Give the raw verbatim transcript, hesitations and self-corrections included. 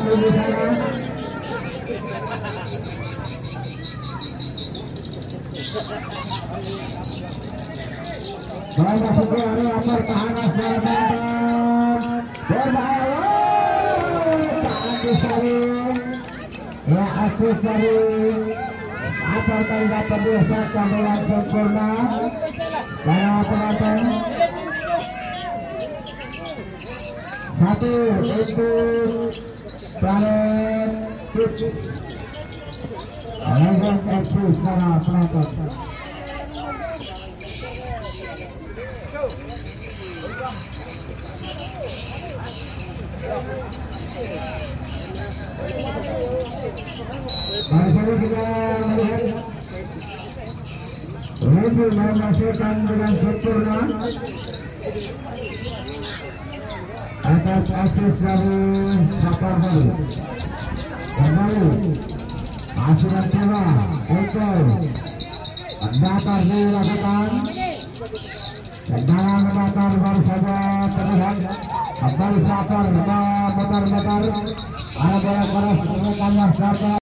kembali di sana. Memasuki area pertahanan Selatan berbahaya. Tahan disaring ya aktif dari apa yang dapat dirasakan dengan sempurna para penonton. Satu untuk Planet Tips Legend F C para penonton. Mari kita melihat Randy memasukkan dengan sempurna atas akses dari Sapar Baru. Kembali asuhan coba ekor datar dilakukan. Dalam datar baru saja terlihat kembali Sapar memutar-mutar ada bola keras rekannya Sapar.